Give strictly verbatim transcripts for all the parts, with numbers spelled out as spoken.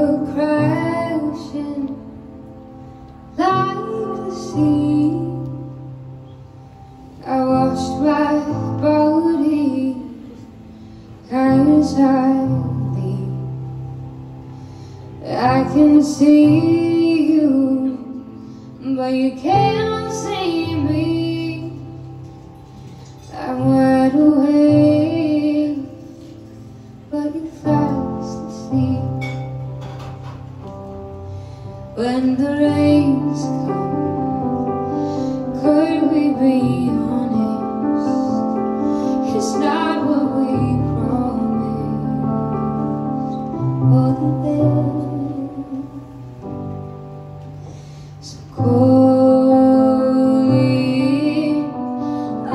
go crashing like the sea. I washed my body casually. I can see you, but you can't see me. I'm wide awake, but you're fast asleep. When the rains come, could we be honest? It's not what we promised. Oh, the bed so cold, oh,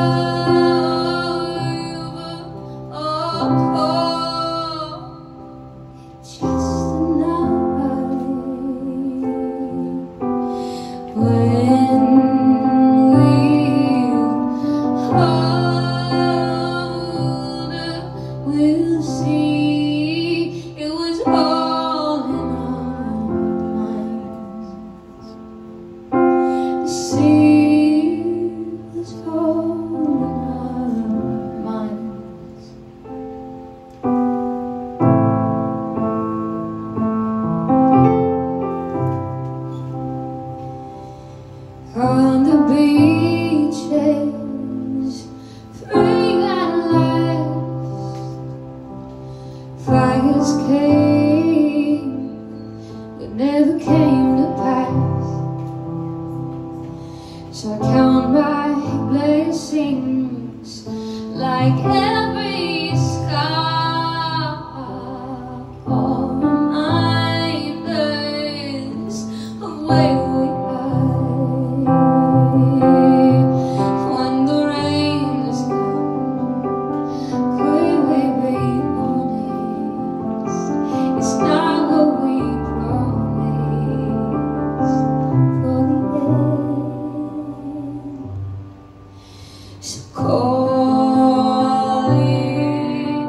you were all cold. Just when we're older, we'll see it was all in our minds. The sea was all in our minds. On the beaches, free at last, fires came, but never came to pass. So I count my blessings like every scar, all reminders of where we when the rains come, could we be honest? It's not what we promised. For the end, so calling,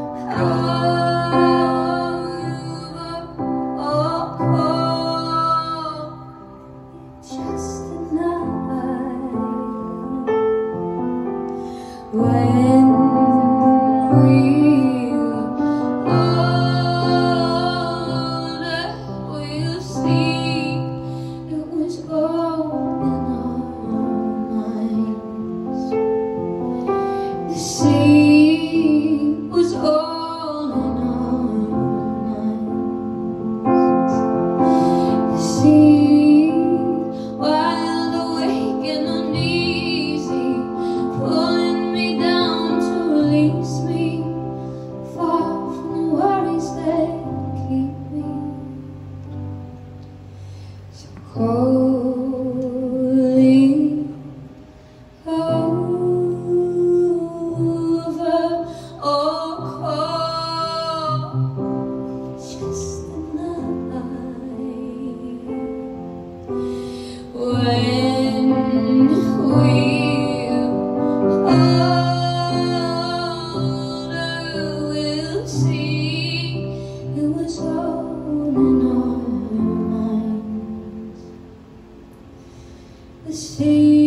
oh, oh, just when we're older, we'll see it was all in our minds. The sea was all in our minds. The sea, wild, awake and uneasy, pulling me down to release me, far from the worries that keep me so coldly over, oh, cold, just the night when we're older, we'll see it was all in our minds. The sea